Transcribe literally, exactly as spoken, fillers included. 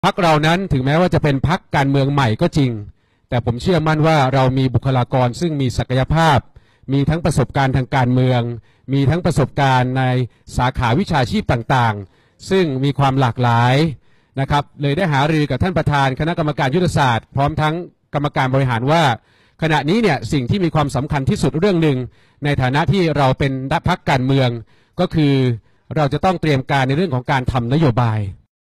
รรคเรานั้นถึงแม้ว่าจะเป็นพรรคการเมืองใหม่ก็จริงแต่ผมเชื่อมั่นว่าเรามีบุคลากรซึ่งมีศักยภาพมีทั้งประสบการณ์ทางการเมืองมีทั้งประสบการณ์ในสาขาวิชาชีพต่างๆซึ่งมีความหลากหลายนะครับเลยได้หารือกับท่านประธานคณะกรรมการยุทธศาสตร์พร้อมทั้งกรรมการบริหารว่าขณะนี้เนี่ยสิ่งที่มีความสำคัญที่สุดเรื่องหนึ่งในฐานะที่เราเป็นพรรคการเมืองก็คือเราจะต้องเตรียมการในเรื่องของการทำนโยบาย